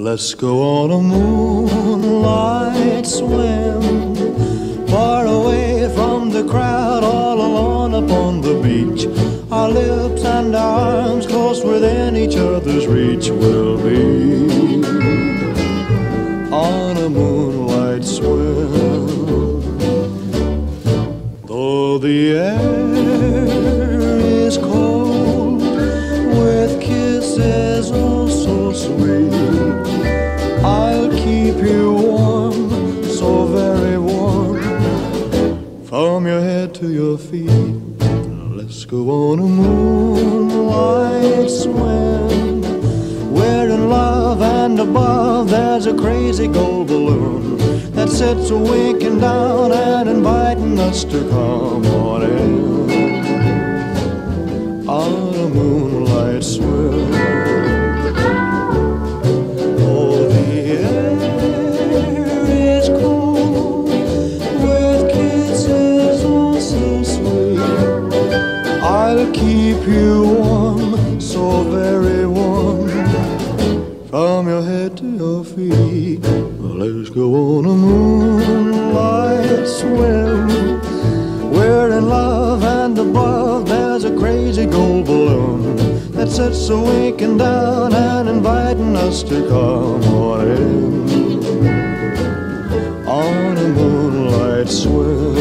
Let's go on a moonlight swim, far away from the crowd, all alone upon the beach. Our lips and our arms close within each other's reach. We'll be on a moonlight swim. Though the air is cold, with kisses oh so sweet, I'll keep you warm, so very warm, from your head to your feet. Let's go on a moonlight swim. We're in love, and above there's a crazy gold balloon that sits winking down and inviting us to come on in on a moonlight swim. Oh, the air is cold, with kisses oh so sweet. I'll keep you warm, so very warm, from your head to your feet. Let's go on a moonlight swim. We're in love, and above there's a crazy gold balloon that sits winking down and inviting us to come on in on a moonlight swim.